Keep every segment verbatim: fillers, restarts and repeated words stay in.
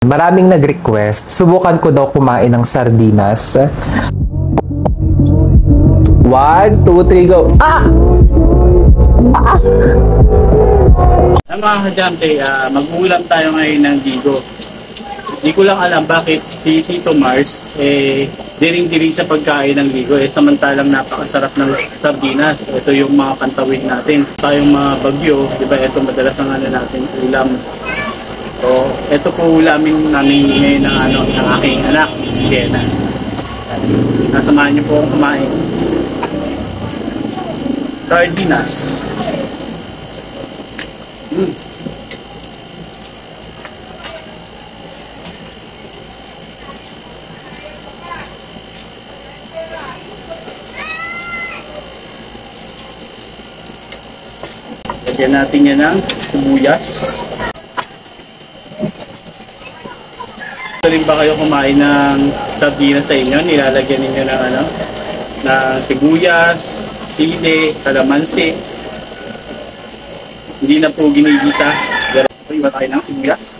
Maraming nag-request, subukan ko daw kumain ng sardinas. One, two, three, go! Ah! Ah! Ay, mga kadyante, uh, mag-uulam tayo ngayon ng Digo. Di ko lang alam bakit si Tito Mars eh diring-diring sa pagkain ng Digo eh samantalang napakasarap ng sardinas. Ito yung mga kantawin natin. Tayong mga bagyo, di ba? Ito madalas ang ano natin ulam. So, ito po ulamin namin ngayon ng ano ng aking anak, si Jenna. Nasamahan niyo po akong kumain. Sardinas. Mm. Lagyan natin yan ng sibuyas. Gusto rin ba kayo kumain ng sardinas sa inyo? Nilalagyan ninyo ng ano? Ng sibuyas, sili, kalamansi. Hindi na po ginigisa. Pero iba tayo ng sibuyas.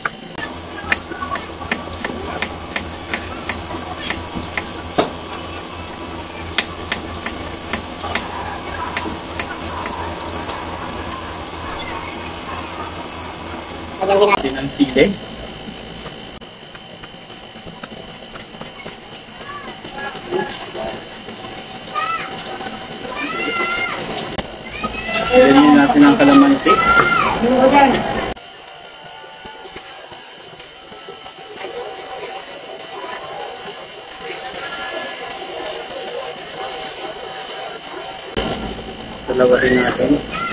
Lagyan din ng sili. Lagyan natin ang kalamansi. Dalawahin natin.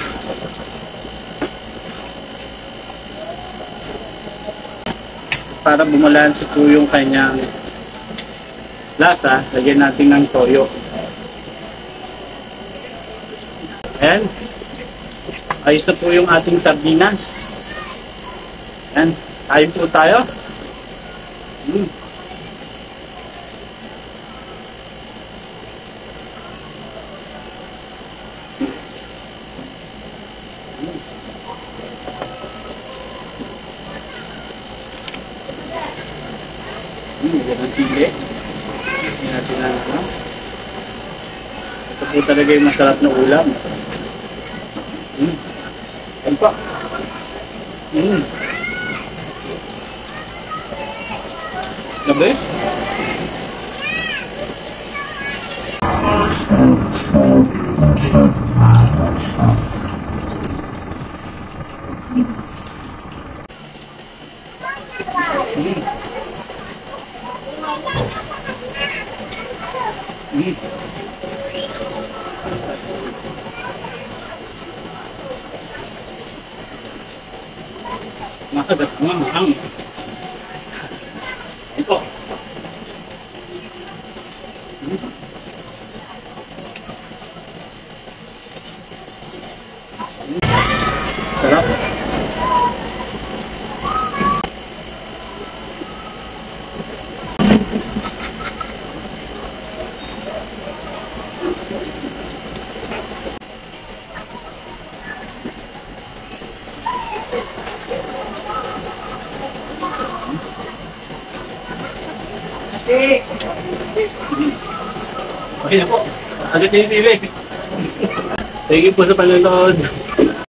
Para bumalanse po yung kanyang lasa, lagyan natin ng toyo. Ayan. Ayos na po yung ating sardinas. Ayan. Kain po tayo. Mm. Mm, yan ang sili. Yan natin ang ano. Ito po talaga yung masarap na ulam. Mm. Yan pa. Mm. The best. Mm. Mm. Makagat nga mahang. Ito. Mm. Sarap. Okay na po. Agad na yung sili. Thank you po sa panonood.